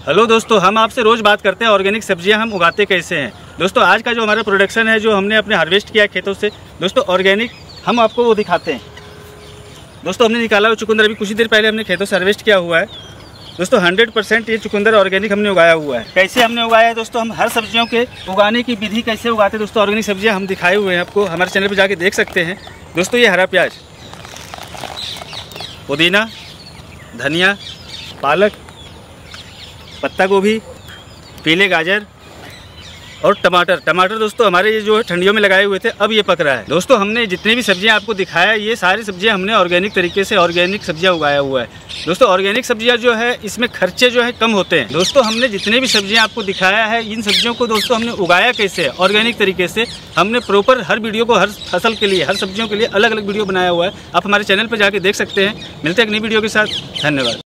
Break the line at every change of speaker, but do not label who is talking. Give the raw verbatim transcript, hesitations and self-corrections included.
Hello दोस्तों, हम आपसे रोज़ बात करते हैं ऑर्गेनिक सब्जियां हम उगाते कैसे हैं। दोस्तों आज का जो हमारा प्रोडक्शन है, जो हमने अपने हार्वेस्ट किया खेतों से, दोस्तों ऑर्गेनिक हम आपको वो दिखाते हैं। दोस्तों हमने निकाला हुआ चुकंदर अभी कुछ ही देर पहले हमने खेतों से हार्वेस्ट किया हुआ है। दोस्तों हंड्रेड परसेंट ये चुकंदर ऑर्गेनिक हमने उगाया हुआ है। कैसे हमने उगाया है दोस्तों, हम हर सब्जियों के उगाने की विधि कैसे उगाते हैं दोस्तों, ऑर्गेनिक सब्जियाँ हम दिखाए हुए हैं आपको, हमारे चैनल पर जाके देख सकते हैं। दोस्तों ये हरा प्याज, पुदीना, धनिया, पालक, पत्ता गोभी, पीले गाजर और टमाटर। टमाटर दोस्तों हमारे ये जो है ठंडियों में लगाए हुए थे, अब ये पक रहा है। दोस्तों हमने जितनी भी सब्जियां आपको दिखाया, ये सारी सब्जियां हमने ऑर्गेनिक तरीके से ऑर्गेनिक सब्जियां उगाया हुआ है। दोस्तों ऑर्गेनिक सब्जियां जो है इसमें खर्चे जो है कम होते हैं। दोस्तों हमने जितने भी सब्जियां आपको दिखाया है, इन सब्जियों को दोस्तों हमने उगाया कैसे है ऑर्गेनिक तरीके से। हमने प्रॉपर हर वीडियो को हर फसल के लिए, हर सब्जियों के लिए अलग अलग वीडियो बनाया हुआ है। आप हमारे चैनल पर जाके देख सकते हैं। मिलते हैं एक नई वीडियो के साथ। धन्यवाद।